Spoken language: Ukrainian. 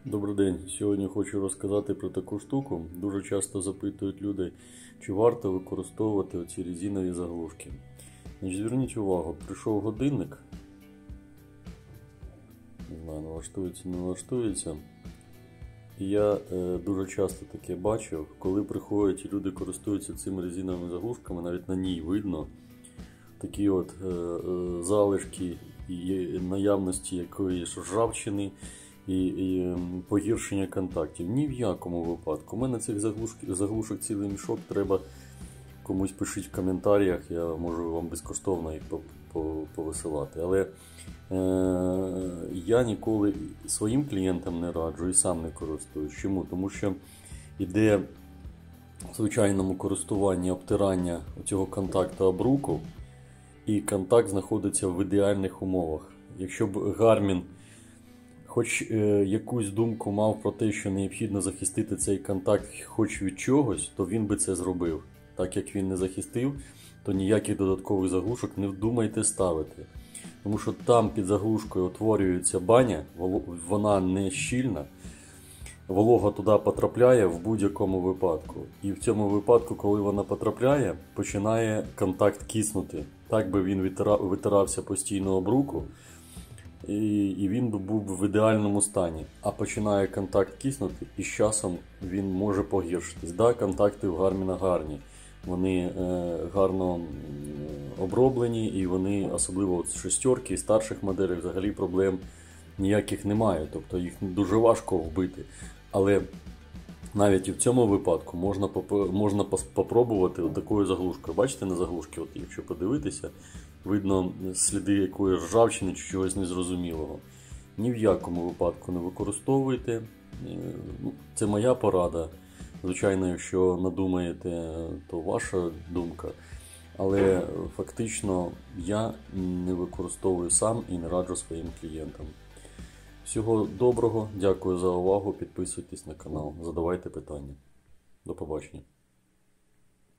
Добрий день. Сьогодні хочу розказати про таку штуку. Дуже часто запитують люди, чи варто використовувати оці резинові заглушки. Зверніть увагу, прийшов годинник. Не знаю, налаштується, не налаштується. І я дуже часто таке бачив, коли приходять і люди користуються цими резиновими заглушками, навіть на ній видно такі от залишки і наявності якоїсь ржавчини і погіршення контактів. Ні в якому випадку. У мене цих заглушок цілий мішок, треба комусь пишіть в коментарях, я можу вам безкоштовно їх повисилати. Але я ніколи своїм клієнтам не раджу і сам не користуюсь. Чому? Тому що йде в звичайному користуванні обтирання цього контакту об руку, і контакт знаходиться в ідеальних умовах. Якщо б Garmin хоч якусь думку мав про те, що необхідно захистити цей контакт хоч від чогось, то він би це зробив. Так як він не захистив, то ніяких додаткових заглушок не вдумайте ставити. Тому що там під заглушкою утворюється баня, вона не щільна, волога туди потрапляє в будь-якому випадку. І в цьому випадку, коли вона потрапляє, починає контакт киснути. Так би він витирався постійно об руку, і він був в ідеальному стані. А починає контакт киснути, і з часом він може погіршитись. Да, контакти в Гарміна гарні. Вони гарно оброблені, і вони, особливо з шестерки і старших моделей, взагалі проблем ніяких немає. Тобто їх дуже важко вбити. Але навіть і в цьому випадку можна попробувати такою заглушкою. Бачите на заглушці, от якщо подивитися, видно сліди якоїсь ржавчини чи чогось незрозумілого. Ні в якому випадку не використовуйте. Це моя порада. Звичайно, якщо надумаєте, то ваша думка. Але фактично я не використовую сам і не раджу своїм клієнтам. Всього доброго, дякую за увагу, підписуйтесь на канал, задавайте питання. До побачення.